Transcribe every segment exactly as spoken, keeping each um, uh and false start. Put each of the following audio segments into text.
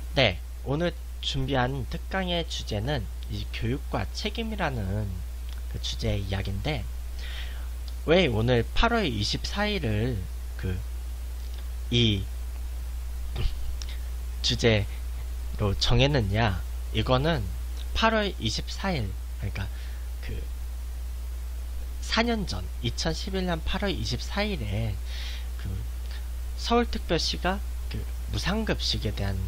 네, 오늘 준비한 특강의 주제는 이 교육과 책임이라는 그 주제의 이야기인데, 왜 오늘 팔월 이십사일을 그 이 주제로 정했느냐? 이거는 팔월 이십사일, 그러니까 그 사 년 전, 이천십일년 팔월 이십사일에 그 서울특별시가 그 무상급식에 대한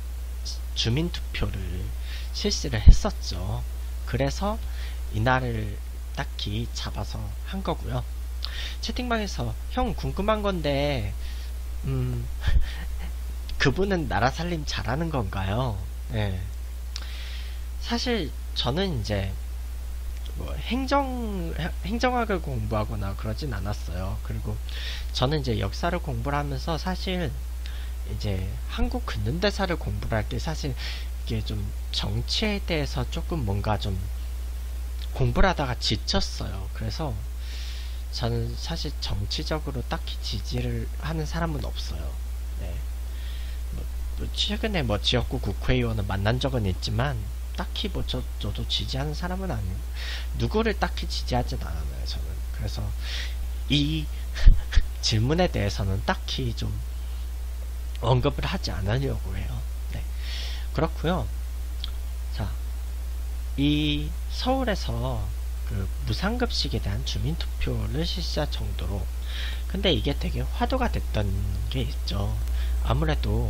주민투표를 실시를 했었죠. 그래서 이날을 딱히 잡아서 한 거고요. 채팅방에서 형 궁금한 건데 음 그분은 나라 살림 잘하는 건가요? 네. 사실 저는 이제 뭐 행정 행정학을 공부하거나 그러진 않았어요. 그리고 저는 이제 역사를 공부를 하면서 사실 이제 한국 근현대사를 공부를 할 때 사실 이게 좀 정치에 대해서 조금 뭔가 좀 공부를 하다가 지쳤어요. 그래서 저는 사실 정치적으로 딱히 지지를 하는 사람은 없어요. 네. 뭐, 뭐 최근에 뭐 지역구 국회의원을 만난 적은 있지만 딱히 뭐 저, 저도 지지하는 사람은 아니고 누구를 딱히 지지하진 않아요. 저는. 그래서 이 질문에 대해서는 딱히 좀 언급을 하지 않으려고 해요. 네. 그렇고요. 자, 이 서울에서 그 무상급식에 대한 주민투표를 실시할 정도로, 근데 이게 되게 화두가 됐던 게 있죠. 아무래도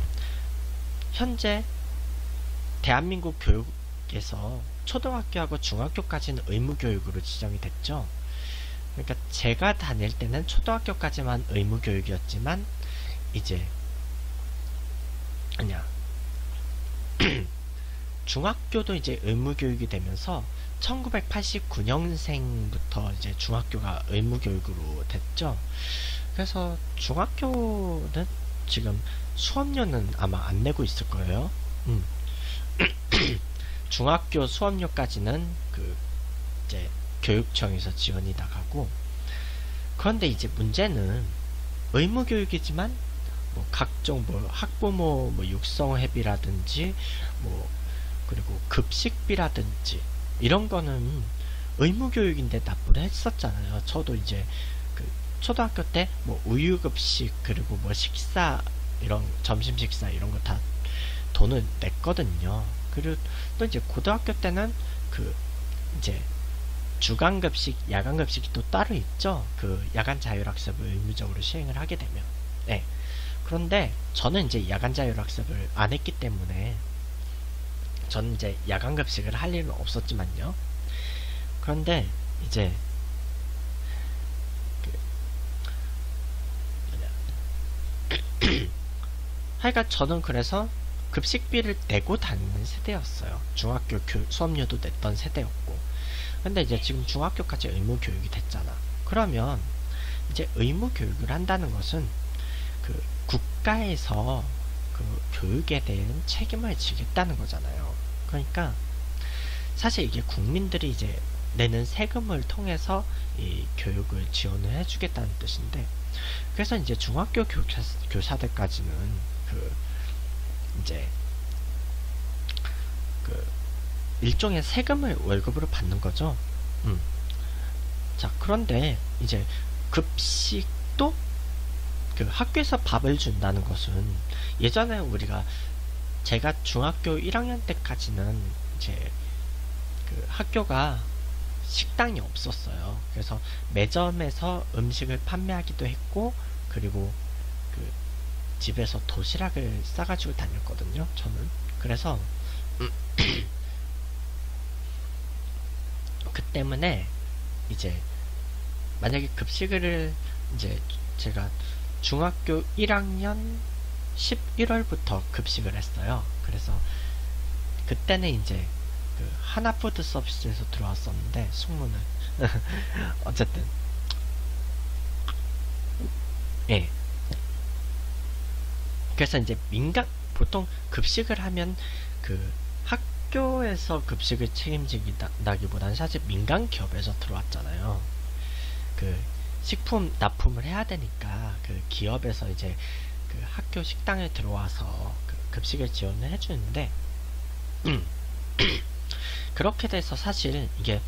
현재 대한민국 교육에서 초등학교하고 중학교까지는 의무교육으로 지정이 됐죠. 그러니까 제가 다닐 때는 초등학교까지만 의무교육이었지만 이제 아니야 중학교도 이제 의무교육이 되면서 천구백팔십구년생부터 이제 중학교가 의무교육으로 됐죠. 그래서 중학교는 지금 수업료는 아마 안 내고 있을 거예요. 음. 중학교 수업료까지는 그 이제 교육청에서 지원이 나가고, 그런데 이제 문제는 의무교육이지만 뭐 각종 뭐 학부모 뭐 육성회비라든지 뭐 그리고 급식비라든지 이런 거는 의무교육인데 납부를 했었잖아요. 저도 이제 그 초등학교 때 뭐 우유급식 그리고 뭐 식사 이런 점심 식사 이런 거 다 돈을 냈거든요. 그리고 또 이제 고등학교 때는 그 이제 주간급식, 야간급식이 또 따로 있죠. 그 야간 자율학습을 의무적으로 시행을 하게 되면. 네. 그런데 저는 이제 야간 자율학습을 안 했기 때문에 저는 이제 야간급식을 할 일은 없었지만요. 그런데 이제 그 하여간 저는 그래서 급식비를 내고 다니는 세대였어요. 중학교 교, 수업료도 냈던 세대였고. 근데 이제 지금 중학교까지 의무교육이 됐잖아. 그러면 이제 의무교육을 한다는 것은 그 국가에서 그 교육에 대한 책임을 지겠다는 거잖아요. 그러니까 사실 이게 국민들이 이제 내는 세금을 통해서 이 교육을 지원을 해주겠다는 뜻인데, 그래서 이제 중학교 교사, 교사들까지는 그 이제 그 일종의 세금을 월급으로 받는 거죠. 음. 자, 그런데 이제 급식도 그 학교에서 밥을 준다는 것은, 예전에 우리가 제가 중학교 일 학년 때까지는 이제 그 학교가 식당이 없었어요. 그래서 매점에서 음식을 판매하기도 했고, 그리고 그 집에서 도시락을 싸가지고 다녔거든요. 저는. 그래서 그 때문에 이제 만약에 급식을 이제 제가 중학교 일 학년 십일월부터 급식을 했어요. 그래서 그때는 이제 그 하나푸드 서비스에서 들어왔었는데 숙문을 어쨌든 예. 그래서 이제 민간 보통 급식을 하면 그 학교에서 급식을 책임지기보다는 사실 민간 기업에서 들어왔잖아요. 그 식품 납품을 해야 되니까 그 기업에서 이제 그 학교 식당에 들어와서 그 급식을 지원을 해주는데 그렇게 돼서 사실 이게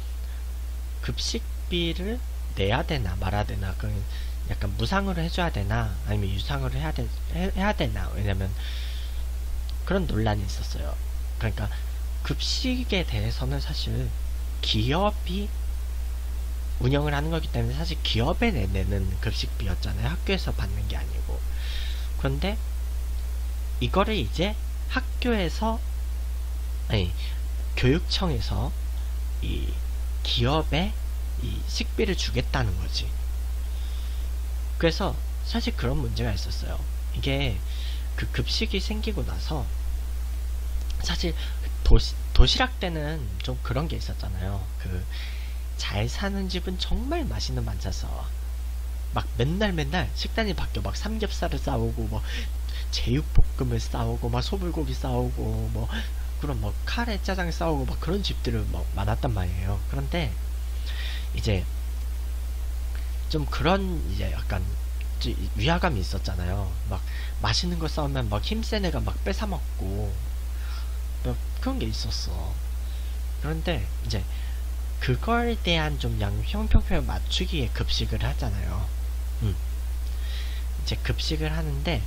급식비를 내야 되나 말아야 되나, 그 약간 무상으로 해줘야 되나 아니면 유상으로 해야, 되, 해, 해야 되나, 왜냐면 그런 논란이 있었어요. 그러니까 급식에 대해서는 사실 기업이 운영을 하는 거기 때문에 사실 기업에 내는 급식비였잖아요. 학교에서 받는 게 아니고. 그런데 이거를 이제 학교에서, 아니 교육청에서 이 기업에 이 식비를 주겠다는 거지. 그래서 사실 그런 문제가 있었어요. 이게 그 급식이 생기고 나서 사실 도시, 도시락 때는 좀 그런 게 있었잖아요. 그 잘 사는 집은 정말 맛있는 반찬 써. 막 맨날 맨날 식단이 바뀌어. 막 삼겹살을 싸오고 뭐 제육볶음을 싸오고 막 소불고기 싸오고 뭐 그런 뭐 카레 짜장 싸오고 막 그런 집들을 뭐 많았단 말이에요. 그런데 이제 좀 그런 이제 약간 위화감이 있었잖아요. 막 맛있는 거 싸우면 막 힘센 애가 막 뺏어 먹고 뭐 그런 게 있었어. 그런데 이제 그걸 대한 좀 양 형평성을 맞추기 위해 급식을 하잖아요. 음. 이제 급식을 하는데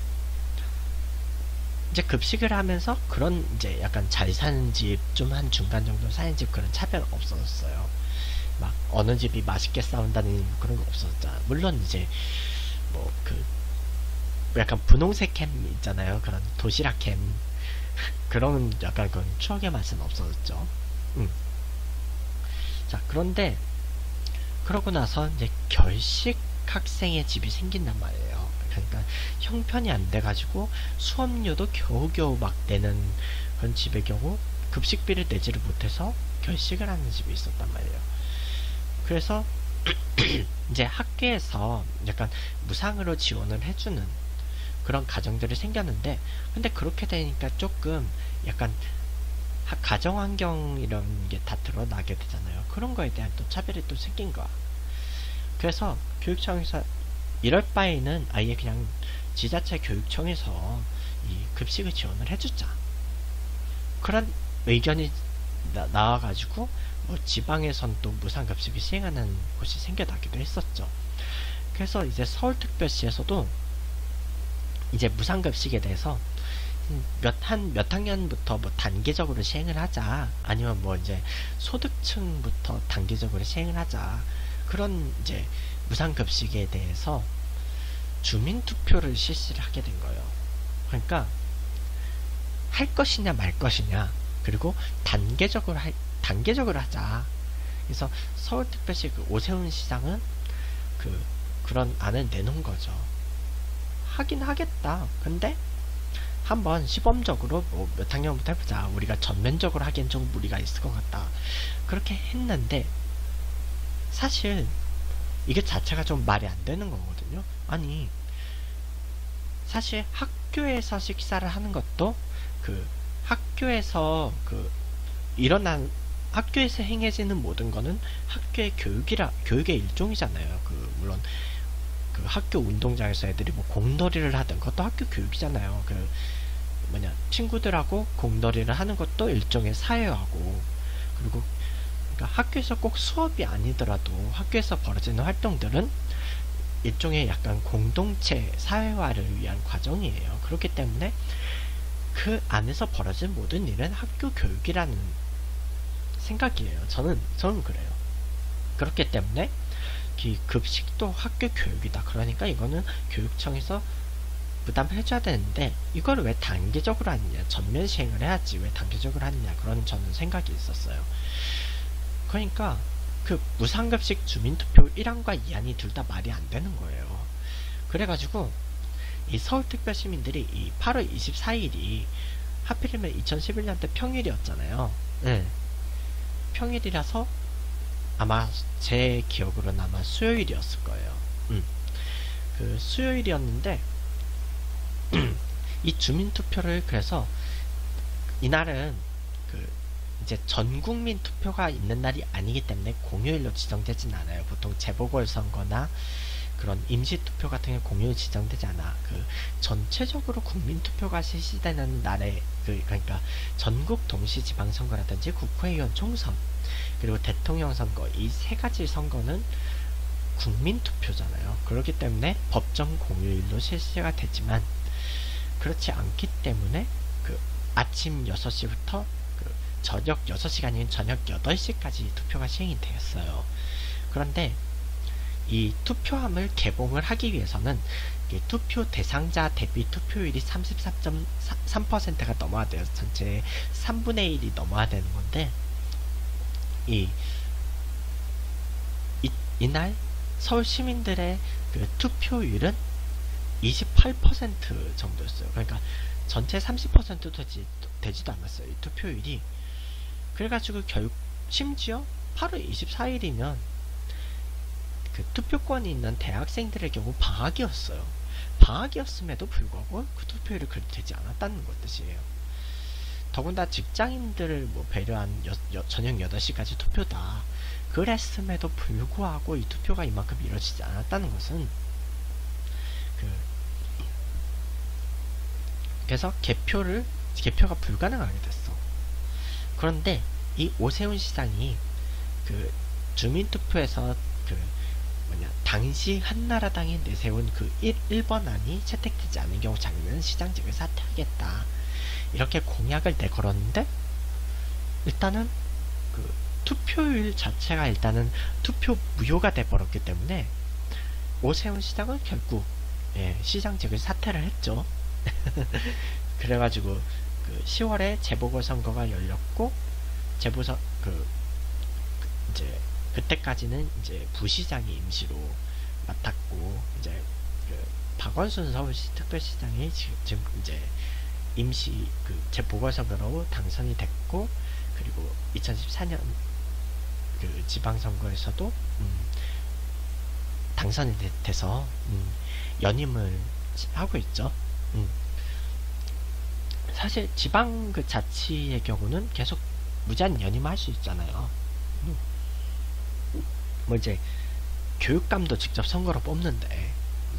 이제 급식을 하면서 그런 이제 약간 잘 사는 집, 좀 한 중간 정도 사는 집 그런 차별 없었어요. 막 어느 집이 맛있게 싸운다는 그런 거 없었잖아. 물론 이제 뭐 그 약간 분홍색 캠 있잖아요. 그런 도시락 캠 그런 약간 그런 추억의 맛은 없어졌죠. 음. 자, 그런데 그러고 나서 이제 결식 학생의 집이 생긴단 말이에요. 그러니까 형편이 안 돼가지고 수업료도 겨우겨우 막 내는 그런 집의 경우 급식비를 내지를 못해서 결식을 하는 집이 있었단 말이에요. 그래서 이제 학교에서 약간 무상으로 지원을 해주는 그런 가정들이 생겼는데, 근데 그렇게 되니까 조금 약간 가정환경 이런 게 다 드러나게 되잖아요. 그런 거에 대한 또 차별이 또 생긴 거야. 그래서 교육청에서 이럴 바에는 아예 그냥 지자체 교육청에서 이 급식을 지원을 해주자, 그런 의견이 나, 나와가지고 뭐 지방에선 또 무상급식을 시행하는 곳이 생겨나기도 했었죠. 그래서 이제 서울특별시에서도 이제 무상급식에 대해서 몇, 한, 몇 학년부터 뭐 단계적으로 시행을 하자, 아니면 뭐 이제 소득층부터 단계적으로 시행을 하자, 그런 이제 무상급식에 대해서 주민투표를 실시를 하게 된 거예요. 그러니까 할 것이냐 말 것이냐, 그리고 단계적으로 할, 단계적으로 하자. 그래서 서울특별시 그 오세훈 시장은 그 그런 안을 내놓은 거죠. 하긴 하겠다. 근데 한번 시범적으로 뭐 몇 학년부터 해보자. 우리가 전면적으로 하기엔 좀 무리가 있을 것 같다. 그렇게 했는데 사실 이게 자체가 좀 말이 안 되는 거거든요. 아니, 사실 학교에서 식사를 하는 것도 그 학교에서 그 일어난 학교에서 행해지는 모든 거는 학교의 교육이라 교육의 일종이잖아요. 그 물론 그 학교 운동장에서 애들이 뭐 공놀이를 하든 그것도 학교 교육이잖아요. 그 뭐냐, 친구들하고 공놀이를 하는 것도 일종의 사회화고, 그리고 그러니까 학교에서 꼭 수업이 아니더라도 학교에서 벌어지는 활동들은 일종의 약간 공동체 사회화를 위한 과정이에요. 그렇기 때문에 그 안에서 벌어진 모든 일은 학교 교육이라는 생각이에요. 저는 저는 그래요. 그렇기 때문에 이 급식도 학교 교육이다. 그러니까 이거는 교육청에서 부담을 해줘야 되는데 이걸 왜 단계적으로 하느냐, 전면 시행을 해야지 왜 단계적으로 하느냐, 그런 저는 생각이 있었어요. 그러니까 그 무상급식 주민투표 일 안과 이 안이 둘 다 말이 안 되는 거예요. 그래가지고 이 서울특별시민들이 이 팔월 이십사일이 하필이면 이천십일 년대 평일이었잖아요. 네. 평일이라서 아마 제 기억으로는 아마 수요일이었을 거예요. 음. 그 수요일이었는데 이 주민투표를, 그래서 이날은 그 이제 전국민 투표가 있는 날이 아니기 때문에 공휴일로 지정되진 않아요. 보통 재보궐선거나 그런 임시투표 같은 게 공휴일 지정되지 않아. 그 전체적으로 국민투표가 실시되는 날에 그 그러니까 전국 동시지방선거라든지 국회의원 총선 그리고 대통령 선거 이 세 가지 선거는 국민투표잖아요. 그렇기 때문에 법정 공휴일로 실시가 되지만 그렇지 않기 때문에 그 아침 여섯 시부터 그 저녁 여섯 시가 아닌 저녁 여덟 시까지 투표가 시행이 되었어요. 그런데 이 투표함을 개봉을 하기 위해서는 투표 대상자 대비 투표율이 삼십사 점 삼 퍼센트가 넘어야 돼요. 전체 삼분의 일이 넘어야 되는 건데 이, 이 이날 서울 시민들의 그 투표율은 이십팔 퍼센트 정도였어요. 그러니까 전체 삼십 퍼센트 되지, 되지도 않았어요. 이 투표율이. 그래가지고 결국 심지어 팔월 이십사일이면 그 투표권이 있는 대학생들의 경우 방학이었어요. 방학이었음에도 불구하고 그 투표율이 그렇게 되지 않았다는 것 뜻이에요. 더군다나 직장인들을 뭐 배려한 여, 여, 저녁 여덟 시까지 투표다. 그랬음에도 불구하고 이 투표가 이만큼 이루어지지 않았다는 것은 그 그래서 개표를 개표가 불가능하게 됐어. 그런데 이 오세훈 시장이 그 주민투표에서 그 뭐냐 당시 한나라당이 내세운 그 일 번안이 채택되지 않은 경우 자기는 시장직을 사퇴하겠다 이렇게 공약을 내걸었는데 일단은 그 투표율 자체가 일단은 투표 무효가 돼버렸기 때문에 오세훈 시장은 결국 예, 시장직을 사퇴를 했죠. 그래가지고 그 시월에 재보궐선거가 열렸고 재보선 그, 그 이제 그때까지는 이제 부시장이 임시로 맡았고 이제 그 박원순 서울시 특별시장이 지금 이제 임시 그 재보궐선거로 당선이 됐고 그리고 이천십사년 그 지방선거에서도 음, 당선이 되, 돼서 음, 연임을 하고 있죠. 음. 사실 지방 그 자치의 경우는 계속 무제한 연임할 수 있잖아요. 음. 뭐 이제 교육감도 직접 선거로 뽑는데 음.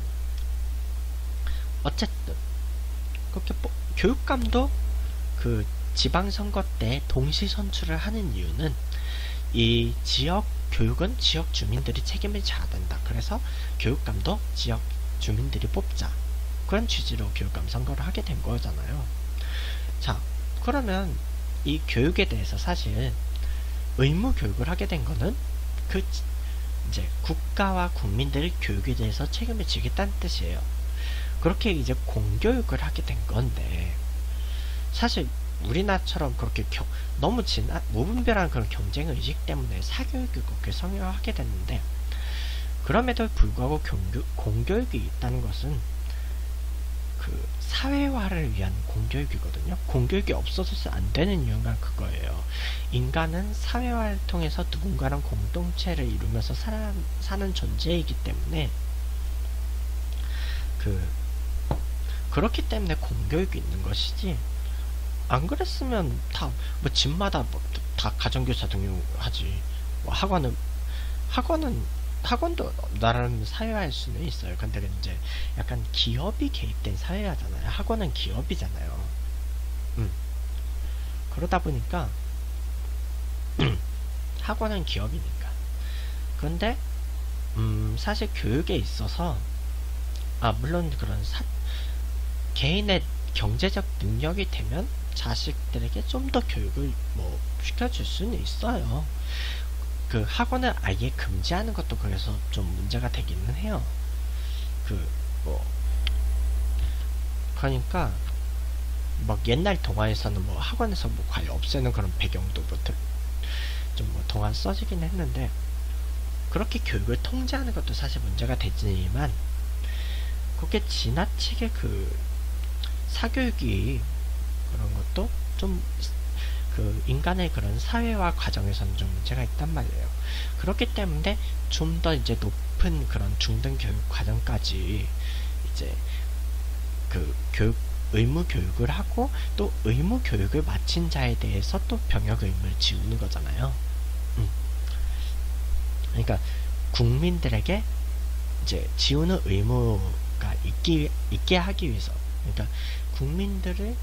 어쨌든 그렇게 뽑, 교육감도 그 지방선거 때 동시 선출을 하는 이유는 이 지역 교육은 지역 주민들이 책임을 져야 된다. 그래서 교육감도 지역 주민들이 뽑자. 그런 취지로 교육감 선거를 하게 된 거잖아요. 자, 그러면 이 교육에 대해서 사실 의무 교육을 하게 된 거는 그 이제 국가와 국민들의 교육에 대해서 책임을 지겠다는 뜻이에요. 그렇게 이제 공교육을 하게 된 건데 사실 우리나라처럼 그렇게 겨, 너무 진한 무분별한 그런 경쟁 의식 때문에 사교육을 그렇게 성행하게 됐는데 그럼에도 불구하고 공교, 공교육이 있다는 것은 그 사회화를 위한 공교육이거든요. 공교육이 없어져서 안 되는 이유가 그거예요. 인간은 사회화를 통해서 누군가랑 공동체를 이루면서 살아, 사는 존재이기 때문에 그 그렇기 때문에 공교육이 있는 것이지 안 그랬으면 다 뭐 집마다 뭐 다 가정교사 등용하지. 뭐 학원은 학원은 학원도 나름 사회화할 수는 있어요. 근데 이제 약간 기업이 개입된 사회화잖아요. 학원은 기업이잖아요. 음. 그러다 보니까 학원은 기업이니까. 그런데 음, 사실 교육에 있어서 아 물론 그런 사, 개인의 경제적 능력이 되면 자식들에게 좀 더 교육을 뭐 시켜줄 수는 있어요. 그 학원을 아예 금지하는 것도 그래서 좀 문제가 되기는 해요. 그 뭐 그러니까 막 옛날 동화에서는 뭐 학원에서 뭐 과일 없애는 그런 배경도 뭐 좀 뭐 동화 써지긴 했는데 그렇게 교육을 통제하는 것도 사실 문제가 되지만 그렇게 지나치게 그 사교육이 그런 것도 좀 그 인간의 그런 사회화 과정에서는 좀 문제가 있단 말이에요. 그렇기 때문에 좀 더 이제 높은 그런 중등 교육 과정까지 이제 그 교육 의무 교육을 하고 또 의무 교육을 마친 자에 대해서 또 병역 의무를 지우는 거잖아요. 음. 그러니까 국민들에게 이제 지우는 의무가 있기, 있게 하기 위해서, 그러니까 국민들을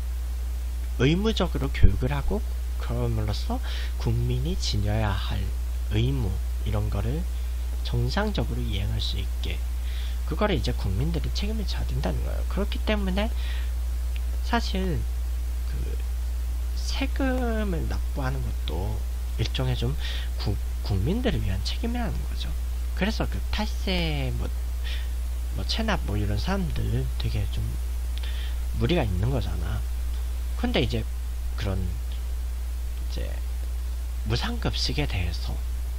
의무적으로 교육을 하고 그럼으로써 국민이 지녀야 할 의무 이런 거를 정상적으로 이행할 수 있게, 그거를 이제 국민들이 책임을 져야 된다는 거예요. 그렇기 때문에 사실 그 세금을 납부하는 것도 일종의 좀 구, 국민들을 위한 책임이라는 거죠. 그래서 그 탈세 뭐, 뭐 체납 뭐 이런 사람들 되게 좀 무리가 있는 거잖아. 근데 이제 그런 이제 무상급식에 대해서,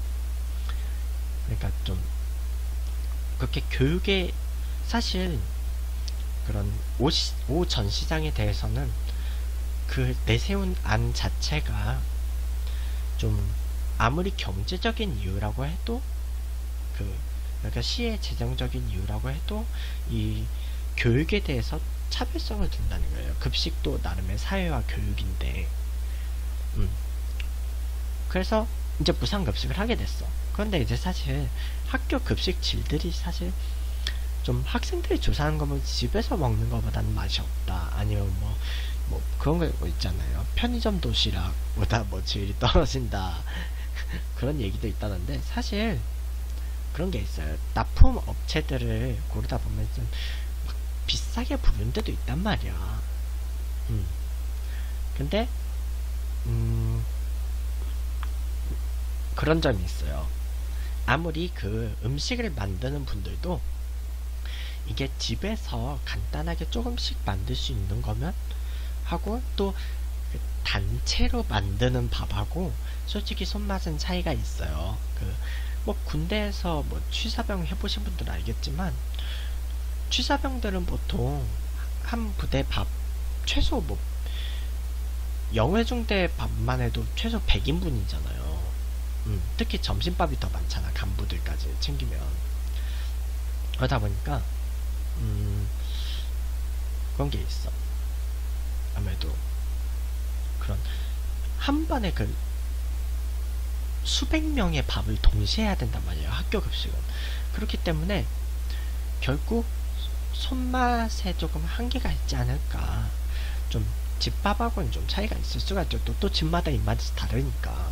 그러니까 좀 그렇게 교육에 사실 그런 오, 오 전시장에 대해서는 그 내세운 안 자체가 좀 아무리 경제적인 이유라고 해도 그 그러니까 시의 재정적인 이유라고 해도 이 교육에 대해서 차별성을 둔다는 거예요. 급식도 나름의 사회화 교육인데, 음. 그래서 이제 무상급식을 하게 됐어. 그런데 이제 사실 학교 급식 질들이 사실 좀 학생들이 조사하는 거면 집에서 먹는 것보다는 맛이 없다. 아니면 뭐, 뭐 그런 거 있잖아요. 편의점 도시락보다 뭐 질이 떨어진다. 그런 얘기도 있다는데, 사실 그런 게 있어요. 납품 업체들을 고르다 보면 좀 비싸게 부른 데도 있단 말이야. 음. 근데 음 그런 점이 있어요. 아무리 그 음식을 만드는 분들도 이게 집에서 간단하게 조금씩 만들 수 있는 거면 하고, 또 그 단체로 만드는 밥하고 솔직히 손맛은 차이가 있어요. 그 뭐 군대에서 뭐 취사병 해보신 분들은 알겠지만, 취사병들은 보통 한 부대 밥 최소 뭐 영해중대 밥만 해도 최소 백 인분이잖아요. 음, 특히 점심밥이 더 많잖아. 간부들까지 챙기면. 그러다 보니까 음, 그런 게 있어. 아무래도 그런 한 번에 그 수백 명의 밥을 동시에 해야 된단 말이에요. 학교 급식은. 그렇기 때문에 결국 손맛에 조금 한계가 있지 않을까. 좀 집밥하고는 좀 차이가 있을 수가 있죠. 또, 또 집마다 입맛이 다르니까.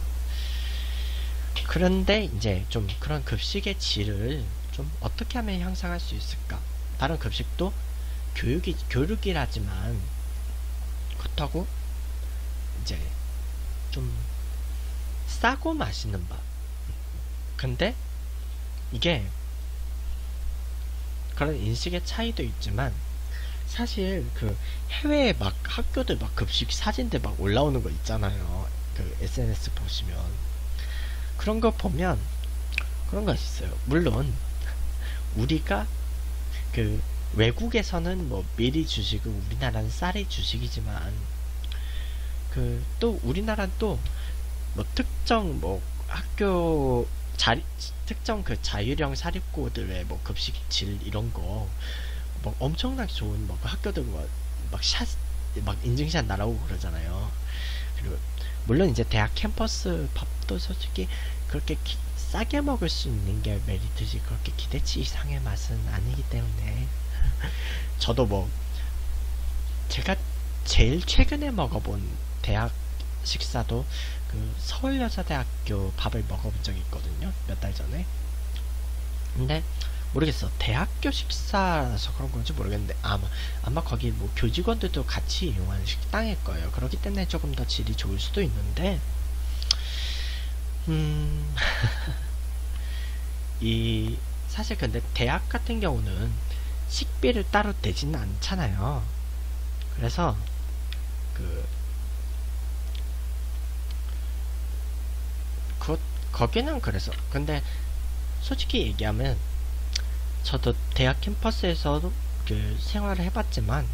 그런데 이제 좀 그런 급식의 질을 좀 어떻게 하면 향상할 수 있을까? 다른 급식도 교육이, 교육이라지만 그렇다고 이제 좀 싸고 맛있는 밥. 근데 이게 그런 인식의 차이도 있지만, 사실 그 해외에 막 학교들 막 급식 사진들 막 올라오는 거 있잖아요. 그 에스엔에스 보시면 그런 거 보면 그런 거 있어요. 물론 우리가 그 외국에서는 뭐 밀이 주식이고 우리나라는 쌀이 주식이지만, 그 또 우리나라는 또 뭐 특정 뭐 학교 자리, 특정 그 자율형 사립고들의 뭐 급식 질 이런 거 뭐 엄청나게 좋은 뭐 학교들 뭐 막 샷, 막 인증샷 날아오고 그러잖아요. 그리고 물론 이제 대학 캠퍼스 밥도 솔직히 그렇게 기, 싸게 먹을 수 있는 게 메리트지, 그렇게 기대치 이상의 맛은 아니기 때문에 저도 뭐 제가 제일 최근에 먹어본 대학 식사도 그 서울여자대학교 밥을 먹어본 적이 있거든요. 몇 달 전에. 근데 모르겠어. 대학교 식사라서 그런 건지 모르겠는데 아마 아마 거기 뭐 교직원들도 같이 이용하는 식당일 거예요. 그렇기 때문에 조금 더 질이 좋을 수도 있는데, 음, 이 사실 근데 대학 같은 경우는 식비를 따로 내지는 않잖아요. 그래서 그 그 거기는 그래서 근데 솔직히 얘기하면 저도 대학 캠퍼스에서도 그 생활을 해봤지만,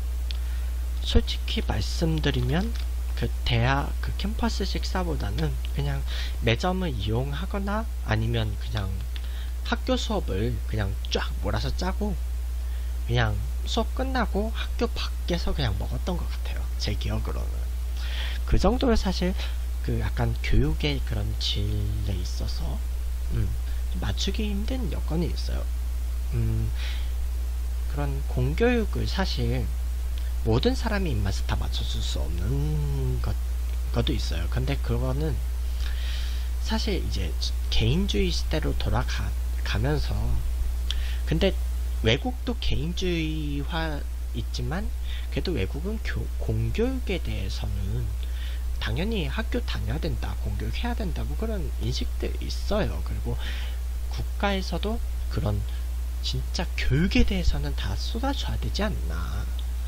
솔직히 말씀드리면 그 대학 그 캠퍼스 식사보다는 그냥 매점을 이용하거나 아니면 그냥 학교 수업을 그냥 쫙 몰아서 짜고 그냥 수업 끝나고 학교 밖에서 그냥 먹었던 것 같아요. 제 기억으로는. 그 정도로 사실 그 약간 교육의 그런 질에 있어서 음, 맞추기 힘든 여건이 있어요. 음, 그런 공교육을 사실 모든 사람이 입맛에 다 맞춰줄 수 없는 것, 것도 있어요. 근데 그거는 사실 이제 개인주의 시대로 돌아가면서, 근데 외국도 개인주의화 있지만 그래도 외국은 교, 공교육에 대해서는 당연히 학교 다녀야 된다, 공교육 해야 된다고 그런 인식들 있어요. 그리고 국가에서도 그런 진짜 교육에 대해서는 다 쏟아줘야 되지 않나.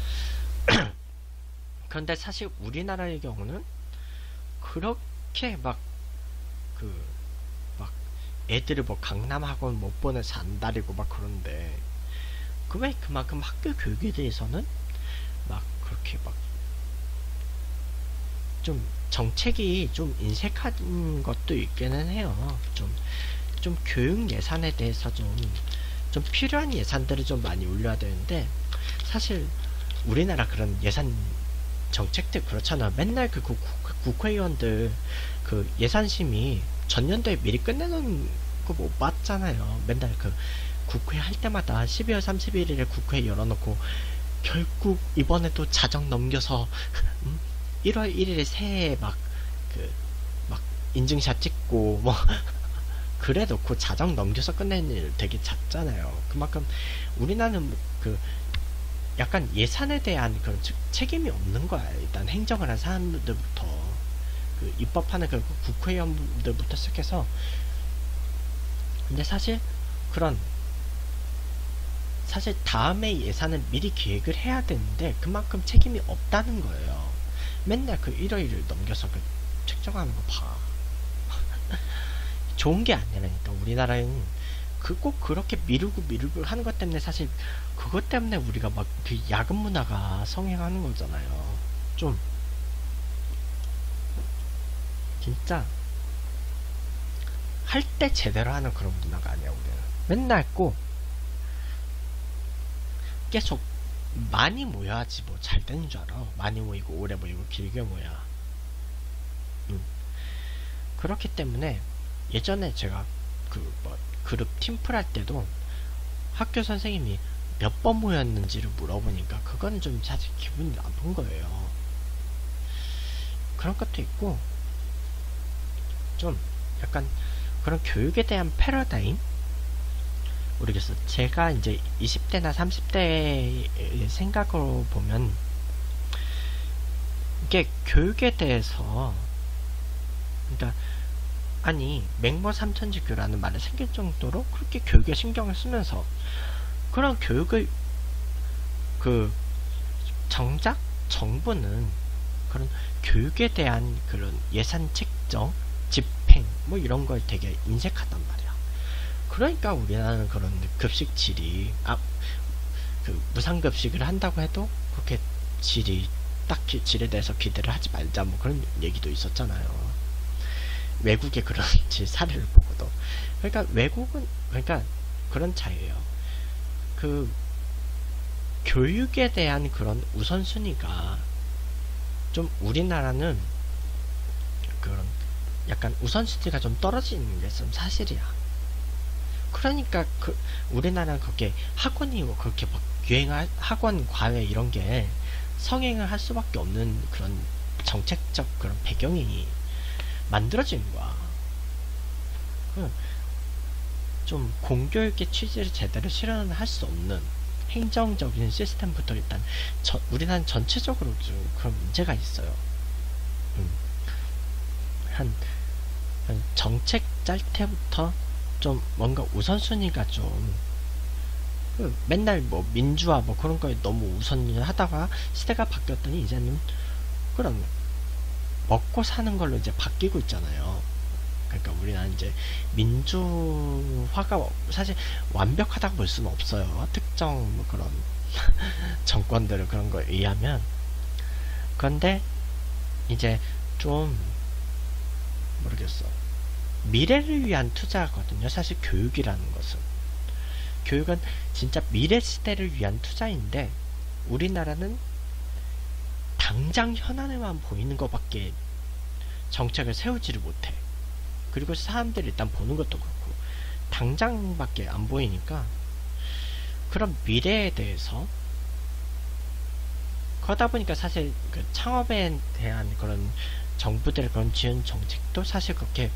그런데 사실 우리나라의 경우는 그렇게 막 그 막 애들을 뭐 강남 학원 못 보내서 안달이고 막 그런데, 그 왜 그만큼 학교 교육에 대해서는 막 그렇게 막 좀 정책이 좀 인색한 것도 있기는 해요. 좀, 좀 교육 예산에 대해서 좀, 좀 필요한 예산들을 좀 많이 올려야 되는데, 사실 우리나라 그런 예산 정책들 그렇잖아. 맨날 그 국, 국회의원들 그 예산심의 전년도에 미리 끝내놓은 거 못 봤잖아요. 맨날 그 국회 할 때마다 십이월 삼십일일에 국회 열어놓고 결국 이번에도 자정 넘겨서 음? 일월 일일에 새해에 막 그 막 인증샷 찍고 뭐 그래 놓고 자정 넘겨서 끝내는 일 되게 잦잖아요. 그만큼 우리나라는 그 약간 예산에 대한 그런 책임이 없는 거야. 일단 행정을 한 사람들부터 그 입법하는 그 국회의원들부터 시작해서. 근데 사실 그런 사실 다음에 예산을 미리 계획을 해야 되는데 그만큼 책임이 없다는 거예요. 맨날 그 일월 일일 넘겨서 그 책정하는 거 봐. 좋은 게 아니라니까. 우리나라는 그 꼭 그렇게 미루고 미루고 하는 것 때문에 사실 그것 때문에 우리가 막 그 야근 문화가 성행하는 거잖아요. 좀 진짜 할 때 제대로 하는 그런 문화가 아니야. 우리는 맨날 꼭 계속 많이 모여야지 뭐 잘 되는 줄 알아. 많이 모이고 오래 모이고 길게 모여야. 음. 그렇기 때문에 예전에 제가 그 뭐 그룹 팀플 할 때도 학교 선생님이 몇 번 모였는지를 물어보니까 그건 좀 사실 기분이 나쁜 거예요. 그런 것도 있고 좀 약간 그런 교육에 대한 패러다임? 모르겠어. 제가 이제 이십 대나 삼십 대의 생각으로 보면 이게 교육에 대해서, 그러니까 아니 맹모 삼천지교라는 말이 생길 정도로 그렇게 교육에 신경을 쓰면서 그런 교육을 그 정작 정부는 그런 교육에 대한 그런 예산 책정, 집행 뭐 이런 걸 되게 인색하단 말이야. 그러니까 우리나라는 그런 급식 질이 아 그 무상급식을 한다고 해도 그렇게 질이 딱히 질에 대해서 기대를 하지 말자 뭐 그런 얘기도 있었잖아요. 외국의 그런 질 사례를 보고도. 그러니까 외국은 그러니까 그런 차이예요. 그 교육에 대한 그런 우선순위가 좀 우리나라는 그런 약간 우선순위가 좀 떨어지는 게 좀 사실이야. 그러니까 그 우리나라는 그렇게 학원이 그렇게 막 유행할 학원 과외 이런 게 성행을 할 수밖에 없는 그런 정책적 그런 배경이 만들어진 거야. 좀 공교육의 취지를 제대로 실현을 할 수 없는 행정적인 시스템부터 일단 저, 우리나라는 전체적으로 좀 그런 문제가 있어요. 음. 한, 한 정책 짤 때부터 좀 뭔가 우선순위가 좀 그 맨날 뭐 민주화 뭐 그런 거에 너무 우선순위 하다가 시대가 바뀌었더니 이제는 그런 먹고 사는 걸로 이제 바뀌고 있잖아요. 그러니까 우리나라는 이제 민주화가 사실 완벽하다고 볼 수는 없어요. 특정 뭐 그런 정권들을 그런 거에 의하면. 그런데 이제 좀 모르겠어. 미래를 위한 투자거든요. 사실 교육이라는 것은. 교육은 진짜 미래 시대를 위한 투자인데 우리나라는 당장 현안에만 보이는 것밖에 정책을 세우지를 못해. 그리고 사람들이 일단 보는 것도 그렇고 당장밖에 안 보이니까 그런 미래에 대해서 그러다 보니까 사실 그 창업에 대한 그런 정부들의 그런 지원 정책도 사실 그렇게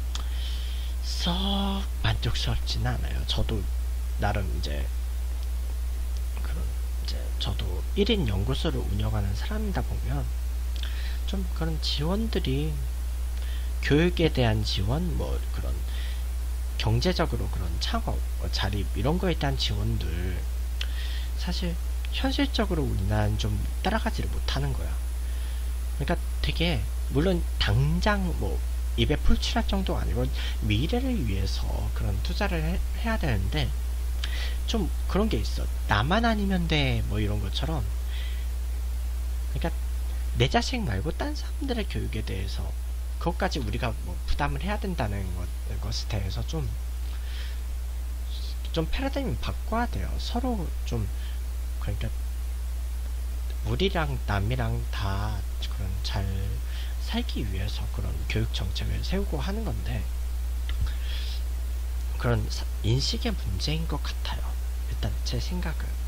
썩 만족스럽지는 않아요. 저도 나름 이제 그런 이제 저도 일 인 연구소를 운영하는 사람이다 보면 좀 그런 지원들이 교육에 대한 지원 뭐 그런 경제적으로 그런 창업 자립 이런 거에 대한 지원들 사실 현실적으로 우리나라는 좀 따라가지를 못하는 거야. 그러니까 되게 물론 당장 뭐 입에 풀칠할 정도가 아니고 미래를 위해서 그런 투자를 해, 해야 되는데 좀 그런 게 있어. 나만 아니면 돼 뭐 이런 것처럼. 그러니까 내 자식 말고 딴 사람들의 교육에 대해서 그것까지 우리가 뭐 부담을 해야 된다는 것, 것에 대해서 좀 좀 패러다임을 바꿔야 돼요. 서로 좀 그러니까 우리랑 남이랑 다 그런 잘 살기 위해서 그런 교육 정책을 세우고 하는 건데 그런 인식의 문제인 것 같아요. 일단 제 생각은.